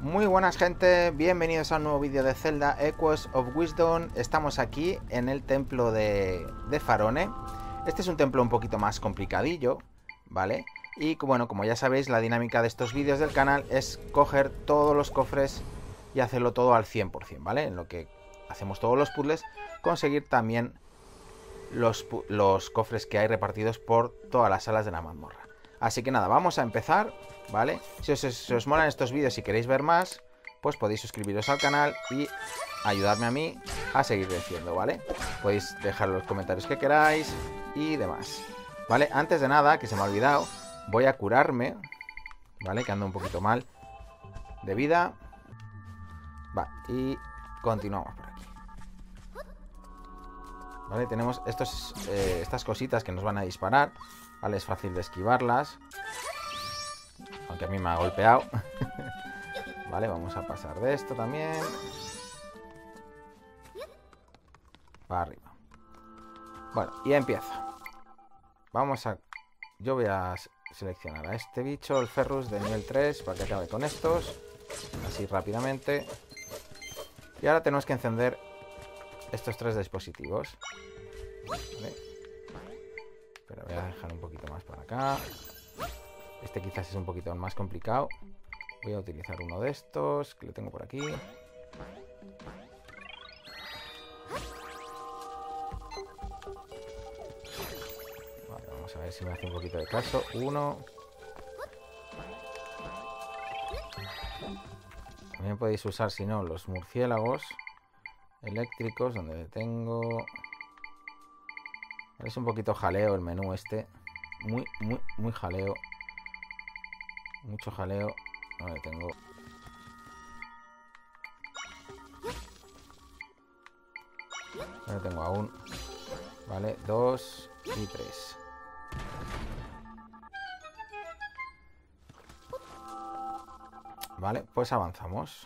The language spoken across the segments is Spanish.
Muy buenas gente, bienvenidos a un nuevo vídeo de Zelda Echoes of Wisdom. Estamos aquí en el templo de Farone. Este es un templo un poquito más complicadillo, ¿vale? Y bueno, como ya sabéis, la dinámica de estos vídeos del canal es coger todos los cofres y hacerlo todo al 100%, ¿vale? En lo que hacemos todos los puzzles, conseguir también los cofres que hay repartidos por todas las salas de la mazmorra. Así que nada, vamos a empezar, ¿vale? Si os molan estos vídeos y queréis ver más, pues podéis suscribiros al canal y ayudarme a mí a seguir creciendo, ¿vale? Podéis dejar los comentarios que queráis y demás, ¿vale? Antes de nada, que se me ha olvidado, voy a curarme, ¿vale? Que ando un poquito mal de vida. Va, y continuamos por aquí. ¿Vale? Tenemos estas cositas que nos van a disparar, ¿vale? Es fácil de esquivarlas, aunque a mí me ha golpeado. Vale, vamos a pasar de esto también. Para arriba. Bueno, y empieza. Yo voy a seleccionar a este bicho, el Ferrus de nivel 3, para que acabe con estos. Así rápidamente. Y ahora tenemos que encender estos tres dispositivos. Vale. Pero voy a dejar un poquito más para acá. Este quizás es un poquito más complicado. Voy a utilizar uno de estos, que lo tengo por aquí. Vale, vamos a ver si me hace un poquito de caso. Uno. También podéis usar, si no, los murciélagos eléctricos, donde tengo... Es un poquito jaleo el menú este. Muy jaleo. Mucho jaleo. No le tengo. No le tengo aún. Vale, 2 y 3. Vale, pues avanzamos.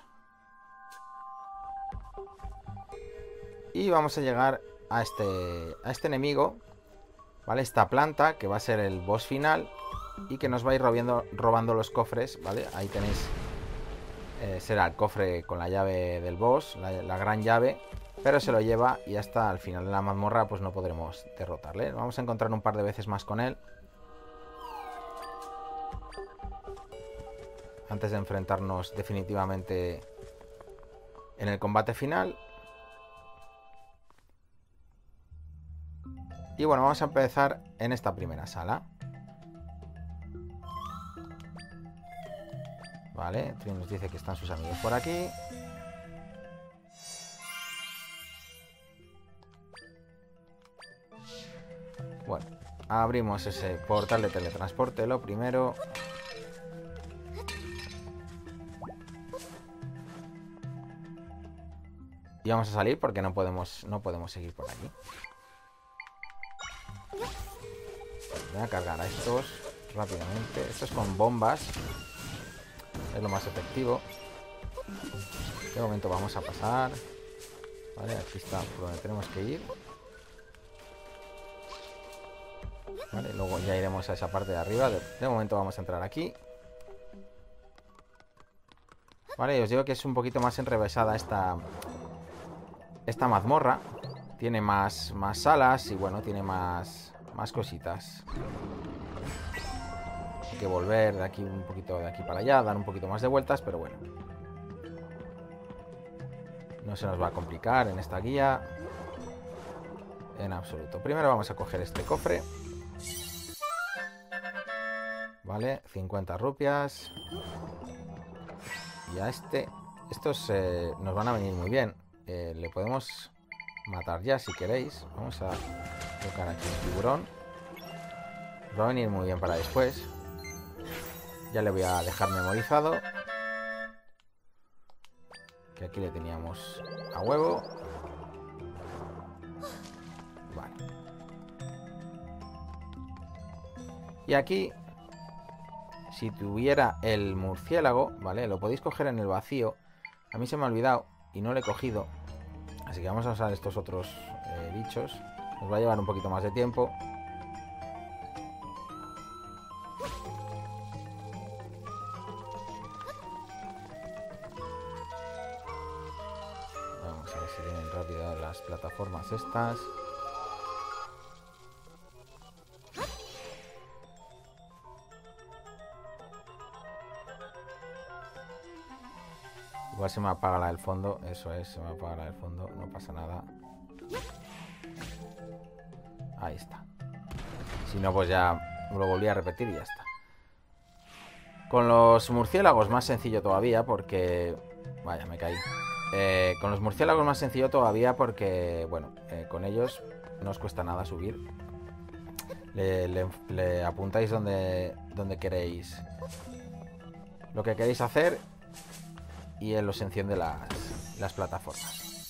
Y vamos a llegar a este enemigo, ¿vale? Esta planta, que va a ser el boss final y que nos va a ir robando los cofres, ¿vale? Ahí tenéis, será el cofre con la llave del boss, la gran llave, pero se lo lleva y hasta al final de la mazmorra pues no podremos derrotarle. Vamos a encontrar un par de veces más con él antes de enfrentarnos definitivamente en el combate final. Y bueno, vamos a empezar en esta primera sala. Vale, Trin nos dice que están sus amigos por aquí. Bueno, abrimos ese portal de teletransporte, lo primero. Y vamos a salir porque no podemos seguir por aquí. Voy a cargar a estos rápidamente. Esto es con bombas. Es lo más efectivo. De momento vamos a pasar. Vale, aquí está por donde tenemos que ir. Vale, luego ya iremos a esa parte de arriba. De momento vamos a entrar aquí. Vale, os digo que es un poquito más enrevesada esta mazmorra. Tiene más salas y bueno, tiene más cositas. Hay que volver de aquí un poquito, de aquí para allá, dar un poquito más de vueltas, pero bueno, no se nos va a complicar en esta guía en absoluto. Primero vamos a coger este cofre. Vale, 50 rupias. Y a estos nos van a venir muy bien. Le podemos matar ya si queréis. Vamos a tocar aquí un tiburón. Nos va a venir muy bien para después. Ya le voy a dejar memorizado. Que aquí le teníamos a huevo. Vale. Y aquí, si tuviera el murciélago, ¿vale? Lo podéis coger en el vacío. A mí se me ha olvidado y no lo he cogido. Así que vamos a usar estos otros bichos. Nos va a llevar un poquito más de tiempo. las plataformas estas. Igual se me apaga la del fondo. Eso es, se me apaga la del fondo. No pasa nada. Ahí está. Si no, pues ya lo volví a repetir y ya está. Con los murciélagos más sencillo todavía porque... Vaya, me caí. Con los murciélagos más sencillo todavía porque, bueno, con ellos no os cuesta nada subir. Le apuntáis donde queréis lo que queréis hacer y él os enciende las plataformas.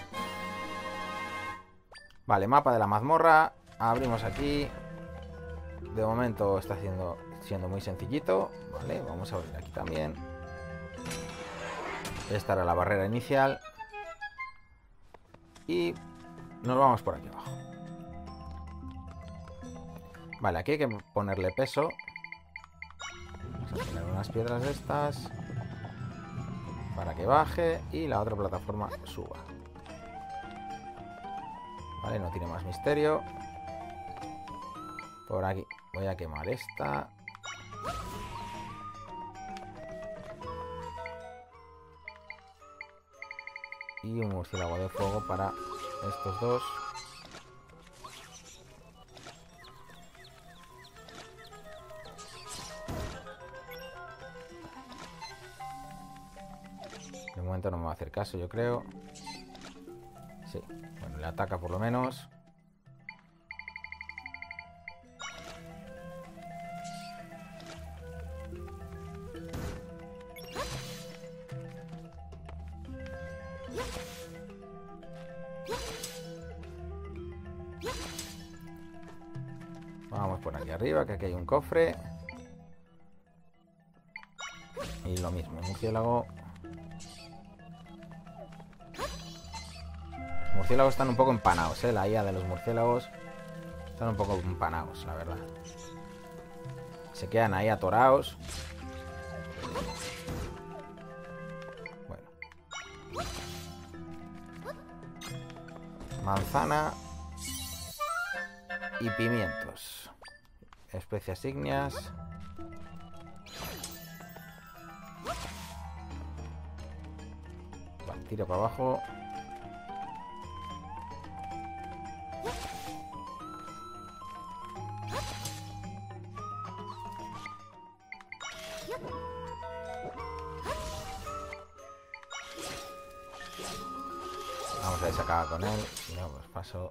Vale, mapa de la mazmorra. Abrimos aquí. De momento está siendo muy sencillito. Vale, vamos a abrir aquí también. Esta era la barrera inicial. Y nos vamos por aquí abajo. Vale, aquí hay que ponerle peso. Vamos a poner unas piedras de estas para que baje y la otra plataforma suba. Vale, no tiene más misterio. Por aquí voy a quemar esta. Y un murciélago de fuego para estos dos. De momento no me va a hacer caso, yo creo. Sí, bueno, le ataca por lo menos. Vamos por aquí arriba, que aquí hay un cofre. Y lo mismo, murciélago. Los murciélagos están un poco empanados, la IA de los murciélagos están un poco empanados, la verdad. Se quedan ahí atorados. Bueno. Manzana y pimientos. Especias ígneas. Vale, tiro para abajo. Vamos a ver si acaba con él. Si no, pues paso.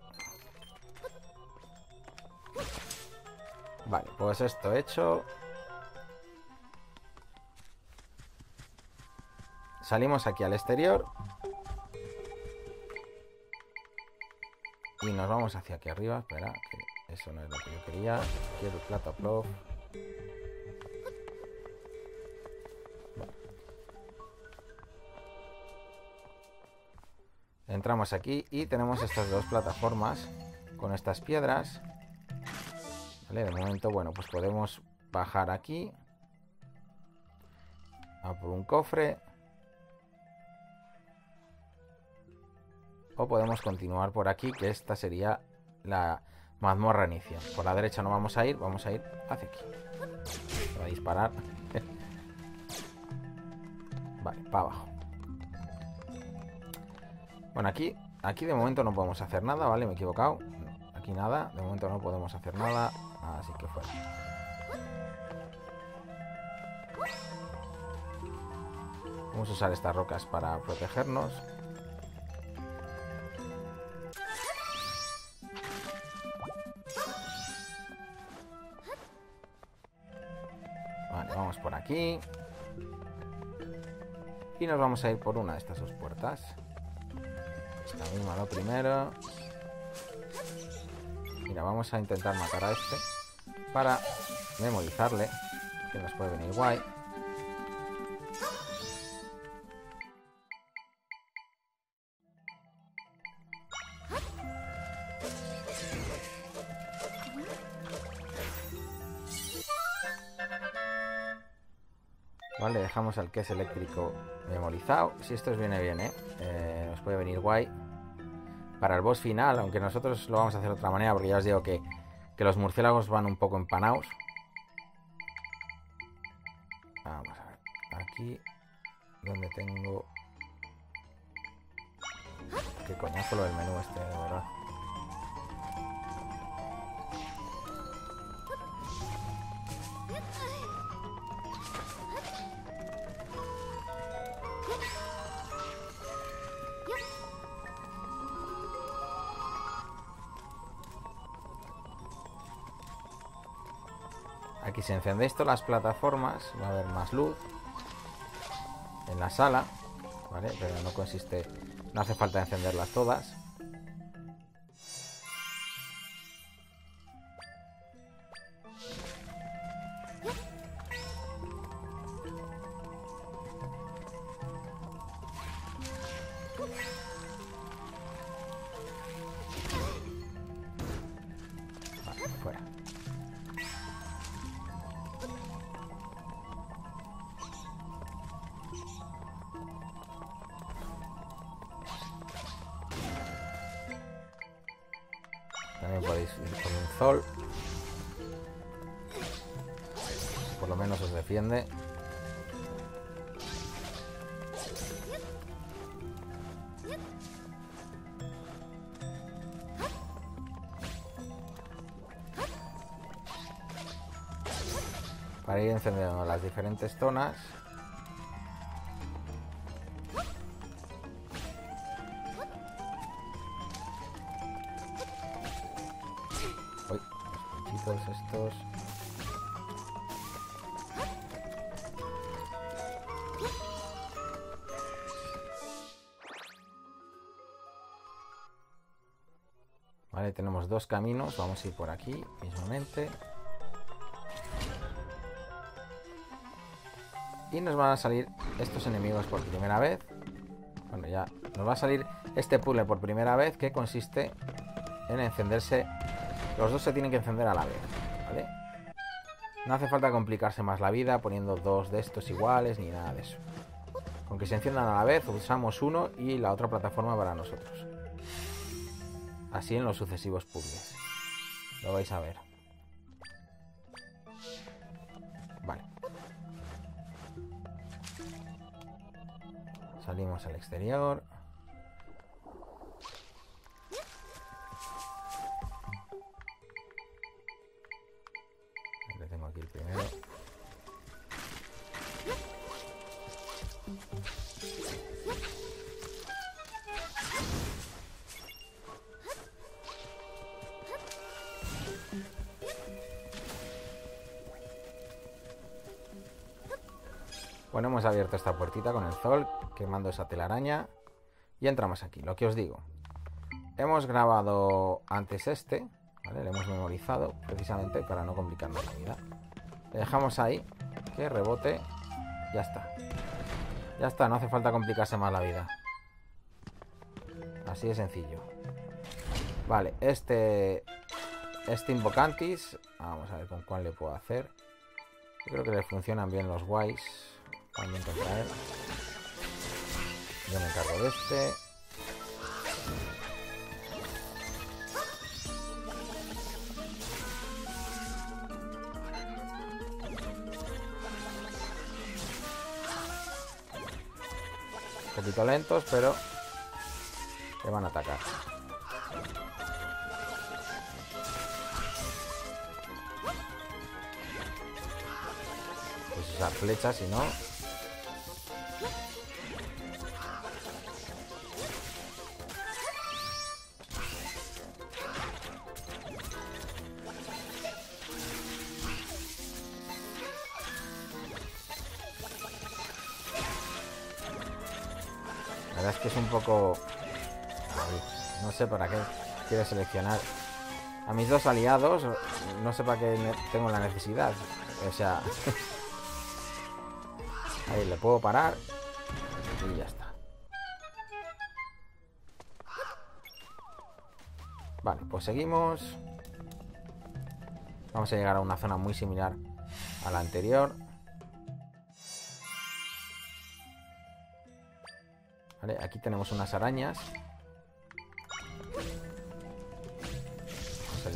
Vale, pues esto hecho. Salimos aquí al exterior. Y nos vamos hacia aquí arriba. Espera, que eso no es lo que yo quería. Quiero el plata plof. Vale. Entramos aquí y tenemos estas dos plataformas con estas piedras. Vale, de momento, bueno, pues podemos bajar aquí a por un cofre. O podemos continuar por aquí, que esta sería la mazmorra inicial. Por la derecha no vamos a ir hacia aquí. Se va a disparar. Vale, para abajo. Bueno, aquí de momento no podemos hacer nada, ¿vale? Me he equivocado. Aquí nada, de momento no podemos hacer nada. Así que fuera. Vamos a usar estas rocas para protegernos. Vale, vamos por aquí. Y nos vamos a ir por una de estas dos puertas. Esta misma lo primero. Mira, vamos a intentar matar a este para memorizarle, que nos puede venir guay. Vale, dejamos al que es eléctrico memorizado. Si esto os viene bien, nos puede venir guay. para el boss final, aunque nosotros lo vamos a hacer de otra manera, porque ya os digo que los murciélagos van un poco empanados. Vamos a ver, aquí donde tengo... Qué coñazo lo del menú este, de verdad. Aquí si encendéis todas las plataformas va a haber más luz en la sala, ¿vale? Pero no consiste, no hace falta encenderlas todas. Vale, fuera. También podéis ir con un Zol. Por lo menos os defiende. Para ir encendiendo las diferentes zonas. Uy, los pinchitos estos. Vale, tenemos dos caminos. Vamos a ir por aquí mismamente. Y nos van a salir estos enemigos por primera vez. Bueno, ya nos va a salir este puzzle por primera vez, que consiste en encenderse. Los dos se tienen que encender a la vez, ¿vale? No hace falta complicarse más la vida poniendo dos de estos iguales ni nada de eso. Con que se enciendan a la vez, usamos uno y la otra plataforma para nosotros. Así en los sucesivos puzzles. Lo vais a ver. Vale. Salimos al exterior. Le tengo aquí el primero. Bueno, hemos abierto esta puertita con el Zol, quemando esa telaraña. Y entramos aquí, lo que os digo. Hemos grabado antes este, ¿vale? Lo hemos memorizado, precisamente para no complicarnos la vida. Le dejamos ahí, que rebote. Ya está. Ya está, no hace falta complicarse más la vida. Así de sencillo. Vale, este Invocantis. Vamos a ver con cuál le puedo hacer. Yo creo que le funcionan bien los guays. Cuando encontrar. Yo me encargo de este. Un poquito lentos, pero te van a atacar. Pues usar flechas, si no. La verdad es que es un poco... No sé para qué quiere seleccionar a mis dos aliados. No sé para qué tengo la necesidad. O sea... Ahí le puedo parar. Y ya está. Vale, pues seguimos. Vamos a llegar a una zona muy similar a la anterior. Vale, aquí tenemos unas arañas.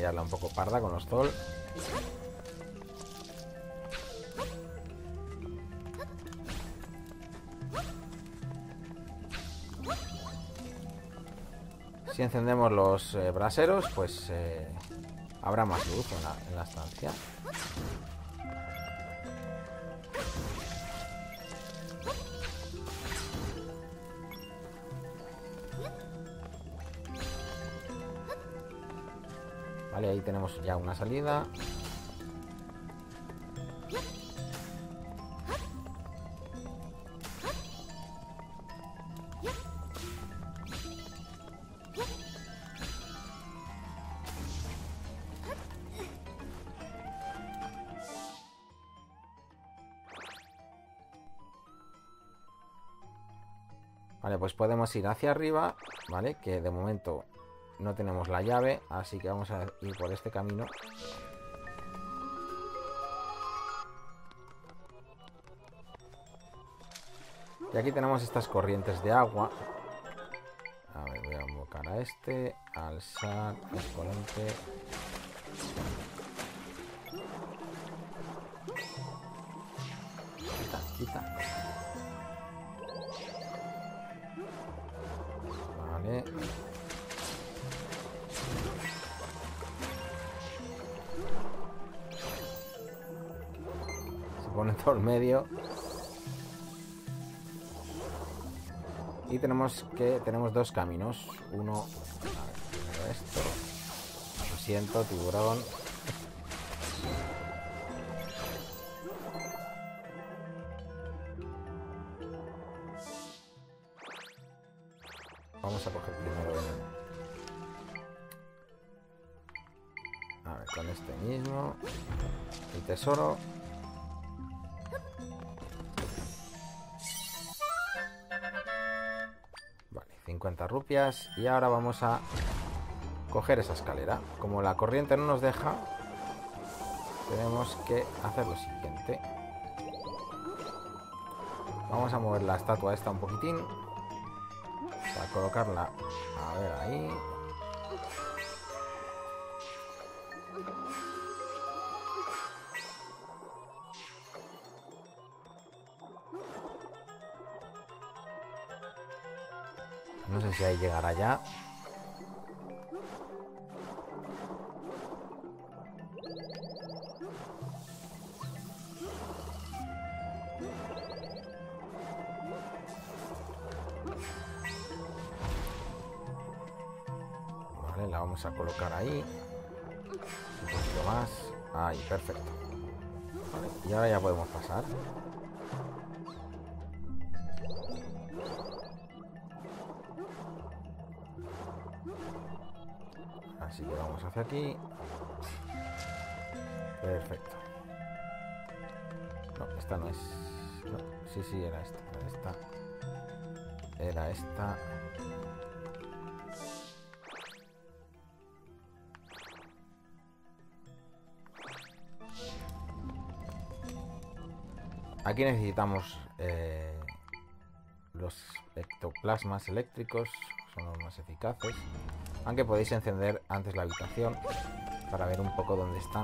liarla un poco parda con los Zol. Si encendemos los braseros, pues habrá más luz en la estancia. Vale, ahí tenemos ya una salida. Vale, pues podemos ir hacia arriba, ¿vale? Que de momento no tenemos la llave, así que vamos a ir por este camino. Y aquí tenemos estas corrientes de agua. A ver, voy a invocar a este, alzar, escolante. Quita, quita. Vale. Se pone todo el medio. Y tenemos dos caminos. Uno, a ver, primero esto. Lo siento, tiburón. Vamos a coger primero a ver, con este mismo. El tesoro. Vale, 50 rupias. Y ahora vamos a coger esa escalera. Como la corriente no nos deja, tenemos que hacer lo siguiente. Vamos a mover la estatua esta un poquitín. Para colocarla, a ver, ahí. No sé si ahí llegará ya. La vamos a colocar ahí. Un poquito más. Ahí, perfecto. Vale, y ahora ya podemos pasar. Así que vamos hacia aquí. Perfecto. No, esta no es. No, sí, era esta. Era esta. Aquí necesitamos los ectoplasmas eléctricos, son los más eficaces. Aunque podéis encender antes la habitación para ver un poco dónde están.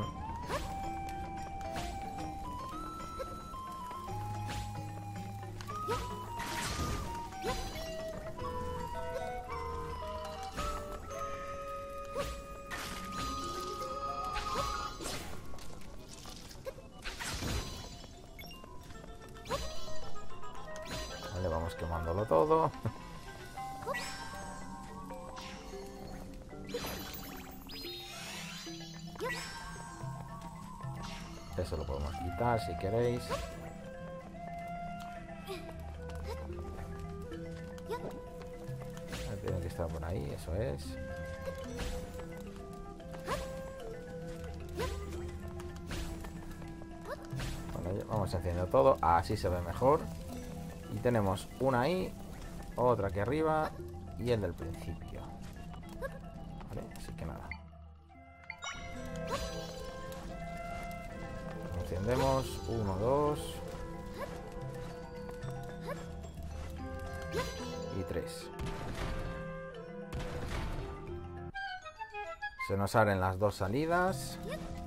Vale, vamos quemándolo todo. Eso lo podemos quitar si queréis. Tiene que estar por ahí, eso es. Bueno, vamos encendiendo todo, así se ve mejor. Y tenemos una ahí, otra aquí arriba y el del principio. Vale, así que nada. Encendemos 1, 2 y 3. Se nos abren las dos salidas.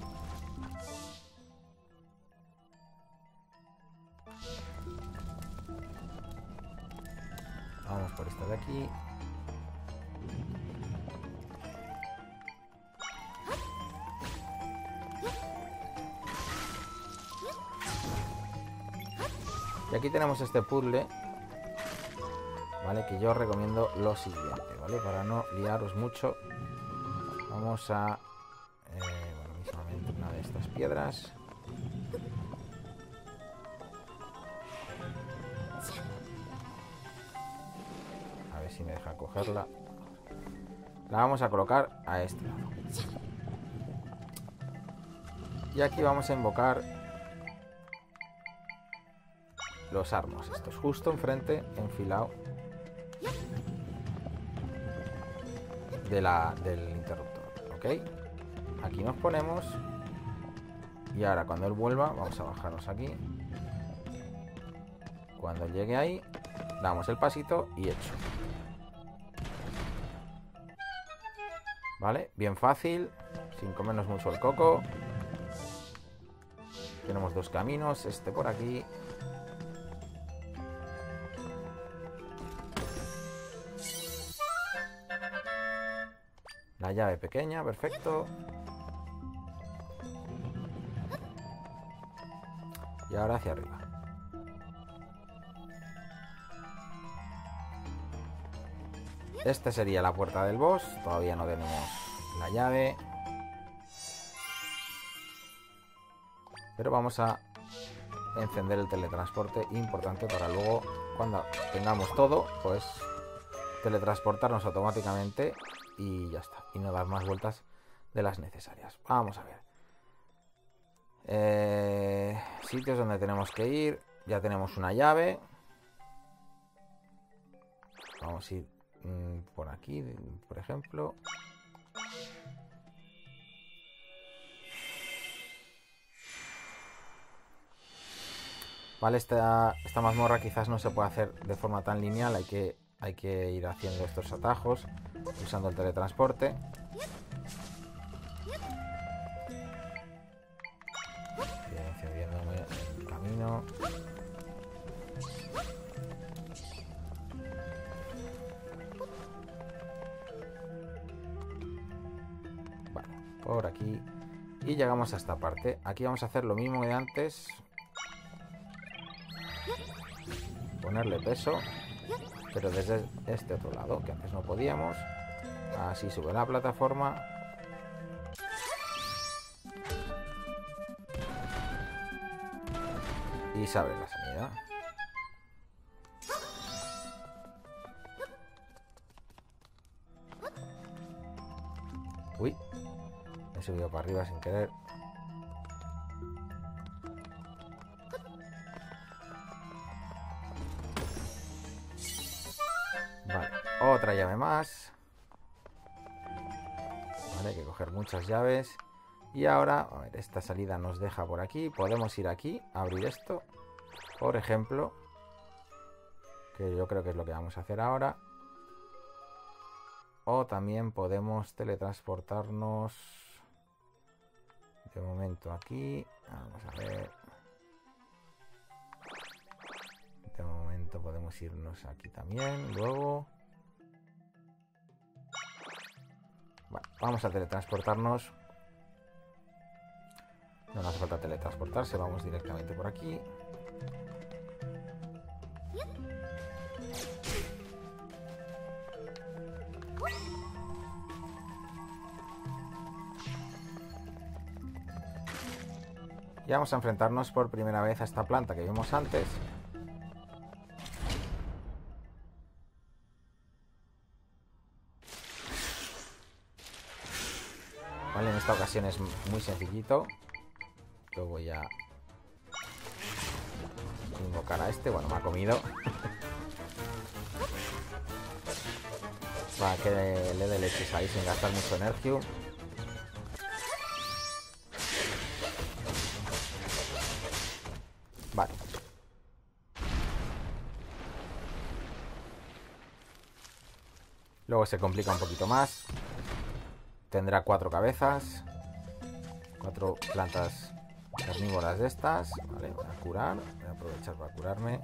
Vamos por esta de aquí. Y aquí tenemos este puzzle, ¿vale? Que yo recomiendo lo siguiente, ¿vale? Para no liaros mucho, vamos a... bueno, mismamente una de estas piedras. A ver si me deja cogerla. La vamos a colocar a este lado. Y aquí vamos a invocar los armos, estos justo enfrente, enfilado del interruptor, ¿ok? Aquí nos ponemos y ahora cuando él vuelva vamos a bajarnos aquí. Cuando él llegue ahí damos el pasito y hecho. Vale, bien fácil, sin comernos mucho el coco. Tenemos dos caminos, este por aquí. La llave pequeña, perfecto. Y ahora hacia arriba. Esta sería la puerta del boss. Todavía no tenemos la llave. Pero vamos a encender el teletransporte. Importante para luego, cuando tengamos todo, pues teletransportarnos automáticamente. Y ya está. Y no dar más vueltas de las necesarias. Vamos a ver. Sitios donde tenemos que ir. Ya tenemos una llave. Vamos a ir por aquí, por ejemplo. Vale, esta mazmorra quizás no se puede hacer de forma tan lineal. Hay que ir haciendo estos atajos usando el teletransporte. Encendiéndome el camino. Vale, por aquí. Y llegamos a esta parte. Aquí vamos a hacer lo mismo que antes. Ponerle peso, pero desde este otro lado, que antes no podíamos. Así sube la plataforma. Y se abre la salida. Uy, me he subido para arriba sin querer. Vale, otra llave más. Vale, hay que coger muchas llaves. Y ahora, a ver, esta salida nos deja por aquí. Podemos ir aquí, abrir esto, por ejemplo. Que yo creo que es lo que vamos a hacer ahora. O también podemos teletransportarnos. De momento aquí. Vamos a ver. De momento podemos irnos aquí también. Luego. Bueno, vamos a teletransportarnos. No nos hace falta teletransportarse, vamos directamente por aquí. Y vamos a enfrentarnos por primera vez a esta planta que vimos antes. Vale, en esta ocasión es muy sencillito. Yo voy a invocar a este. Bueno, me ha comido. Para que le dé leches ahí sin gastar mucho energía. Vale. Luego se complica un poquito más. tendrá 4 cabezas. 4 plantas carnívoras de estas. Vale, voy a curar. Voy a aprovechar para curarme.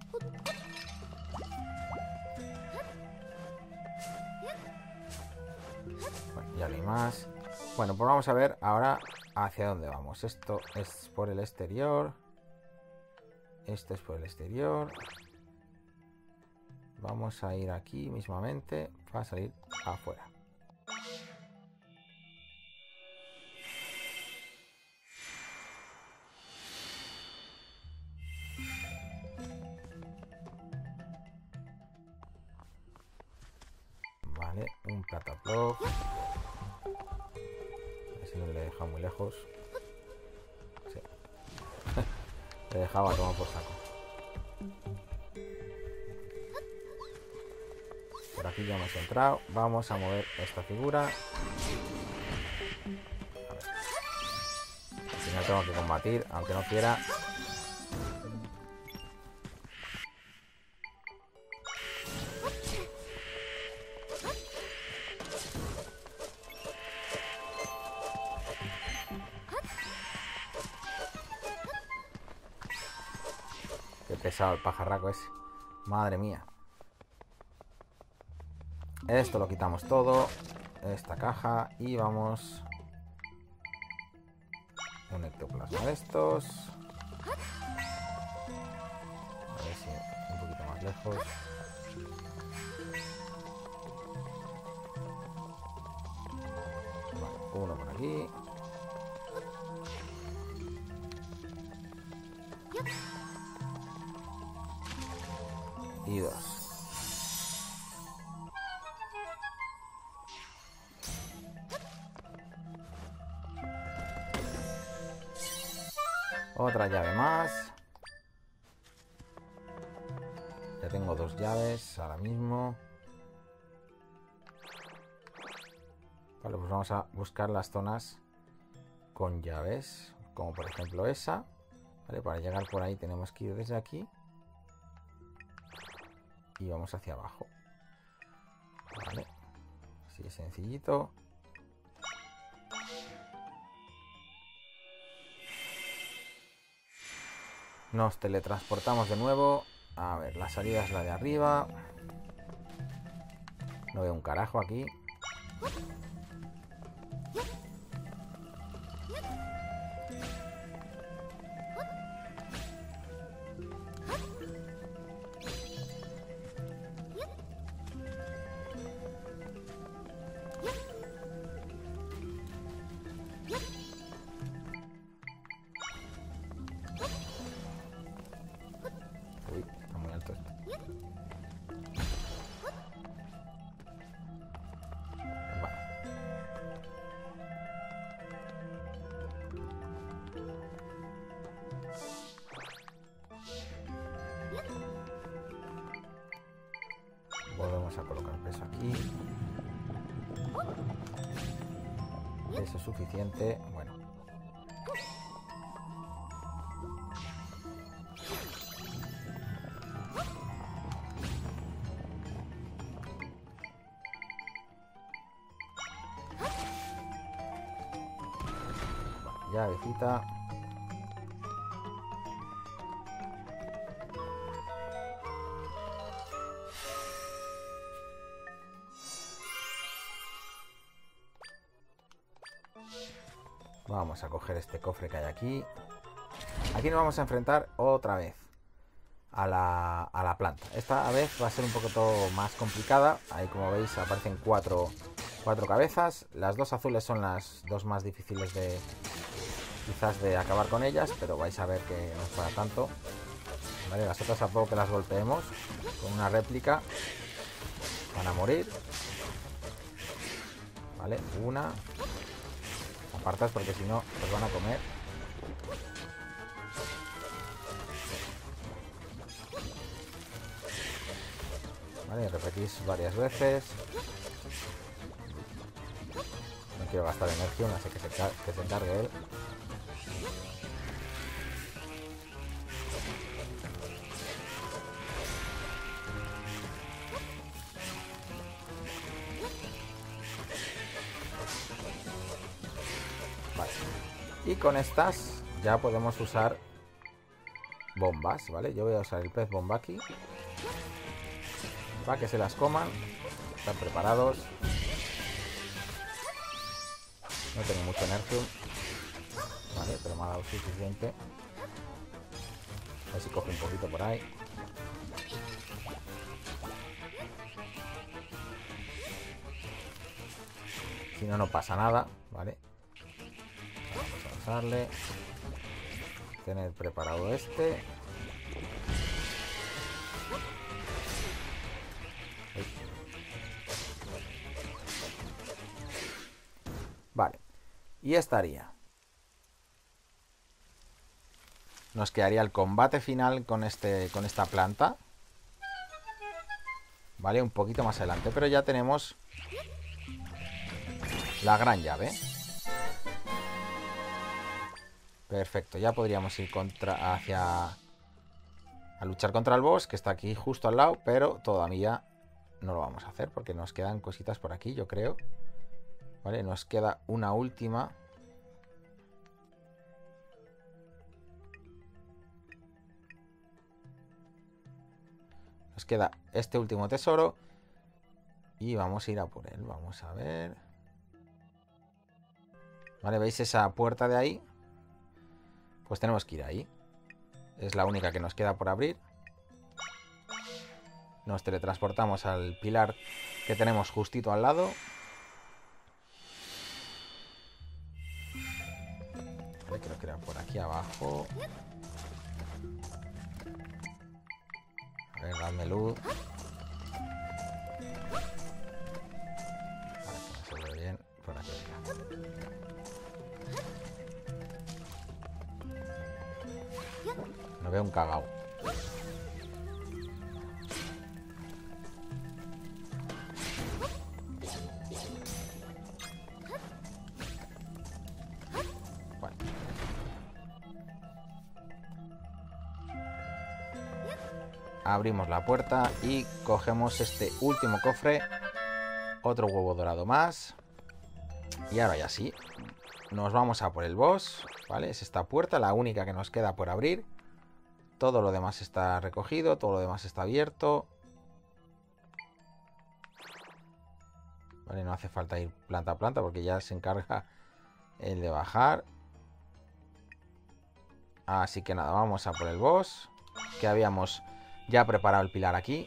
Bueno, ya no hay más. Bueno, pues vamos a ver ahora hacia dónde vamos. Esto es por el exterior. Este es por el exterior. Vamos a ir aquí mismamente para salir afuera. Vale, un plataplog. A ver si no le he dejado muy lejos. Sí. Le he dejado a tomar por saco. Por aquí ya hemos entrado. Vamos a mover esta figura. A ver. Al final tengo que combatir, aunque no quiera. Qué pesado el pajarraco ese. Madre mía. Esto lo quitamos todo. Esta caja. Y vamos. Un ectoplasma de estos. A ver si un poquito más lejos. Vale, uno por aquí. Y 2. Otra llave más. Ya tengo 2 llaves ahora mismo. Vale, pues vamos a buscar las zonas con llaves. Como por ejemplo esa. Vale, para llegar por ahí tenemos que ir desde aquí. Y vamos hacia abajo. Vale. Así de sencillito. Nos teletransportamos de nuevo. A ver, la salida es la de arriba. No veo un carajo aquí. Uy, está muy alto esto. Vale. Volvemos a colocar peso aquí. Peso suficiente. Bueno. Llavecita. Vamos a coger este cofre que hay aquí. Aquí nos vamos a enfrentar otra vez a la planta. Esta vez va a ser un poquito más complicada. Ahí, como veis, aparecen cuatro cabezas. Las 2 azules son las 2 más difíciles de quizás de acabar con ellas, pero vais a ver que no es para tanto. Vale, las otras a poco que las golpeemos con una réplica van a morir. Vale, una. Apartaos porque si no os van a comer. Vale, repetís varias veces. No quiero gastar energía, así que se encargue él. Y con estas ya podemos usar bombas, ¿vale? Yo voy a usar el pez bomba aquí para que se las coman. Están preparados. No tengo mucho Nerfium, vale, pero me ha dado suficiente. A ver si coge un poquito por ahí. Si no, no pasa nada, ¿vale? Vamos a usarle. Tener preparado este. Vale. Y estaría. Nos quedaría el combate final con esta planta. Vale, un poquito más adelante. Pero ya tenemos la gran llave. Perfecto, ya podríamos ir a luchar contra el boss, que está aquí justo al lado, pero todavía no lo vamos a hacer porque nos quedan cositas por aquí, yo creo. Vale, nos queda una última. Nos queda este último tesoro y vamos a ir a por él. Vamos a ver. Vale, ¿veis esa puerta de ahí? Pues tenemos que ir ahí. Es la única que nos queda por abrir. Nos teletransportamos al pilar que tenemos justito al lado. Vale, creo que era por aquí abajo. A ver, dadme luz. Vale, que no se ve bien. Por aquí. No veo un cagao. Bueno. Abrimos la puerta y cogemos este último cofre. Otro huevo dorado más. Y ahora ya sí. Nos vamos a por el boss. ¿Vale? Es esta puerta, la única que nos queda por abrir. Todo lo demás está recogido, todo lo demás está abierto. Vale, no hace falta ir planta a planta porque ya se encarga el de bajar. Así que nada, vamos a por el boss, que habíamos ya preparado el pilar aquí.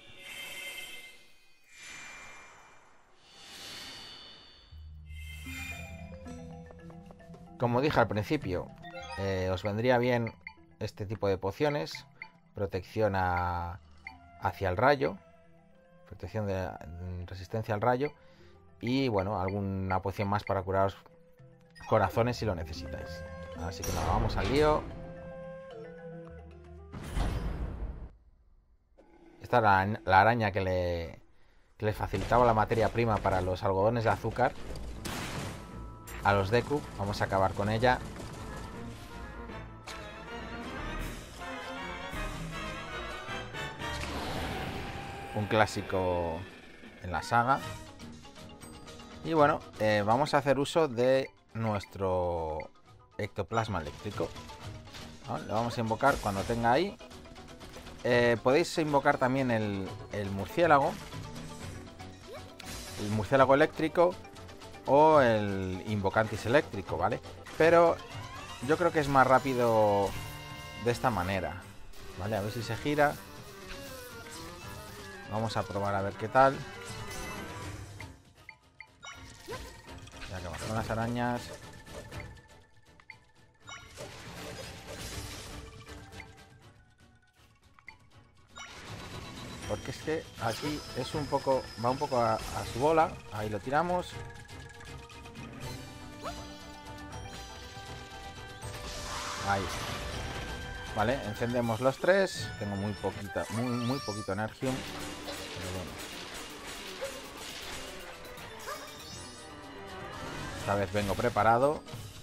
Como dije al principio, os vendría bien este tipo de pociones. Protección hacia el rayo. Protección de resistencia al rayo. Y bueno, alguna poción más para curaros corazones si lo necesitáis. Así que nada, vamos al lío. Esta era la araña que le facilitaba la materia prima para los algodones de azúcar a los Deku. Vamos a acabar con ella. Un clásico en la saga. Y bueno, vamos a hacer uso de nuestro ectoplasma eléctrico. ¿No? Lo vamos a invocar cuando tenga ahí. Podéis invocar también el murciélago. El murciélago eléctrico. O el invocantis eléctrico, ¿vale? Pero yo creo que es más rápido de esta manera. ¿Vale? A ver si se gira. Vamos a probar a ver qué tal. Ya que vamos con las arañas. Porque es que aquí es un poco... Va un poco a su bola. Ahí lo tiramos. Ahí está. Vale, encendemos los tres. Tengo muy poquito Energium. Pero bueno. Esta vez vengo preparado.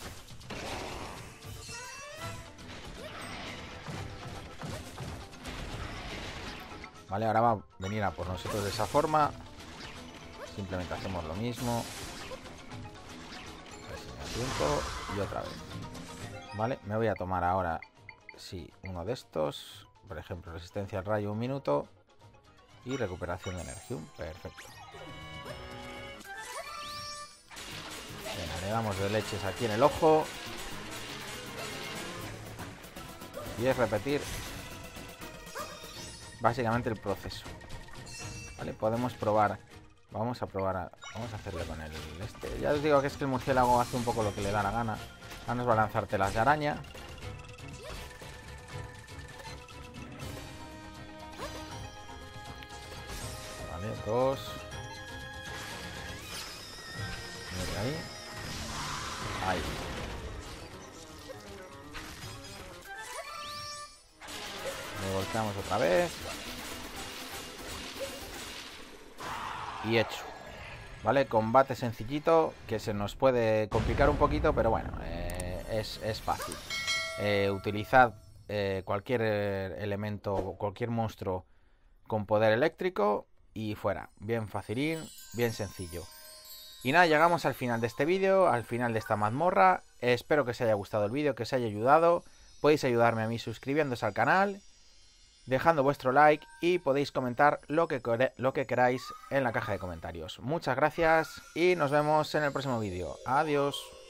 Vale, ahora va a venir a por nosotros de esa forma. Simplemente hacemos lo mismo. Y otra vez. Vale, me voy a tomar ahora, sí, uno de estos. Por ejemplo, resistencia al rayo 1 minuto. Y recuperación de energía. Perfecto. Venga, le damos de leches aquí en el ojo. Y es repetir básicamente el proceso. Vale, podemos probar. Vamos a probar. Vamos a hacerle con el este. Ya os digo que es que el murciélago hace un poco lo que le da la gana. Ahora nos va a lanzar telas de araña. Vale, 2. Mira ahí. Ahí. Le golpeamos otra vez. Y hecho. Vale, combate sencillito, que se nos puede complicar un poquito, pero bueno, es fácil. Utilizad cualquier elemento, cualquier monstruo con poder eléctrico y fuera. Bien facilín, bien sencillo. Y nada, llegamos al final de este vídeo, al final de esta mazmorra. Espero que os haya gustado el vídeo, que os haya ayudado. Podéis ayudarme a mí suscribiéndose al canal, dejando vuestro like y podéis comentar lo que queráis en la caja de comentarios. Muchas gracias y nos vemos en el próximo vídeo. Adiós.